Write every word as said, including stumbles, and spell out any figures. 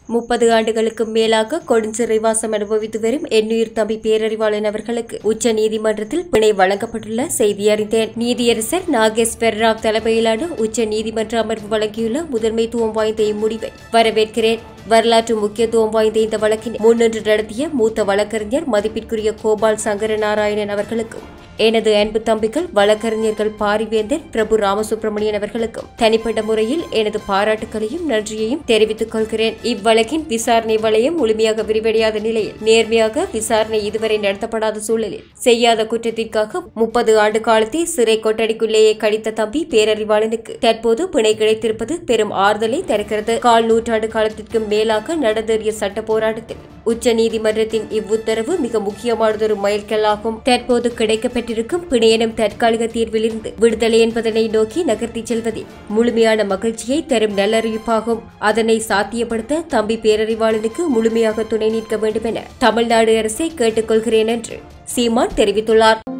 முப்பது ஆண்டுகளுக்கு மேலாக கொடுஞ்சிறைவாசம் அனுபவித்து வரும் எண்ணுயிர் தம்பி பேரறிவாளன் அவர்களுக்கு உச்ச நீதிமன்றத்தில் பிணை வழங்கப்பட்டுள்ள செய்தி அறிந்தேன். நீதியரசர் நாகேஸ்வர் ராவ் தலைமையிலான உச்ச நீதிமன்ற அமர்வு வழங்கியுள்ள முதன்மைத்துவம் வாய்ந்த இம்முடிவை வரவேற்கிறேன். வரலாற்று முக்கியத்துவம் வாய்ந்த இந்த வழக்கினை முன்னின்று நடத்திய மூத்த வழக்கறிஞர் மதிப்பிற்குரிய கோபால் சங்கர நாராயணன் அவர்களுக்கும் எனது அன்பு தம்பிகள் வழக்கறிஞர்கள் பாரிவேந்தன் பிரபு ராமசுப்பிரமணியன் அவர்களுக்கும் தனிப்பட்ட முறையில் எனது பாராட்டுகளையும் நன்றியையும் தெரிவித்துக் கொள்கிறேன். இவ்வழக்கின் விசாரணை வளையம் முழுமையாக விரிவடையாத நிலையில் நேர்மையாக விசாரணை இதுவரை நடத்தப்படாத சூழலில் செய்யாத குற்றத்திற்காக முப்பது ஆண்டு காலத்தை சிறை கொட்டடிக்குள்ளேயே கழித்த தம்பி பேரறிவாளனுக்கு தற்போது பிணை கிடைத்திருப்பது பெரும் ஆறுதலை தருகிறது. கால் நூற்றாண்டு காலத்திற்கும் மேலாக நடந்தேறிய சட்ட போராட்டத்தில் உச்ச நீதிமன்றத்தின் இவ்வுத்தரவு மிக முக்கியமானதொரு மைல்கல்லாகும். தற்போது கிடைக்கப்பெற்றிருக்கும் பிணையனும் தற்காலிக தீர்விலிருந்து விடுதலை என்பதனை நோக்கி நகர்த்தி செல்வதில் முழுமையான மகிழ்ச்சியை தரும் நல்லறிவிப்பாகும். அதனை சாத்தியப்படுத்த தம்பி பேரறிவாளனுக்கு முழுமையாக துணை நிற்க வேண்டும் என தமிழ்நாடு அரசை கேட்டுக்கொள்கிறேன் என்று சீமான் தெரிவித்துள்ளார்.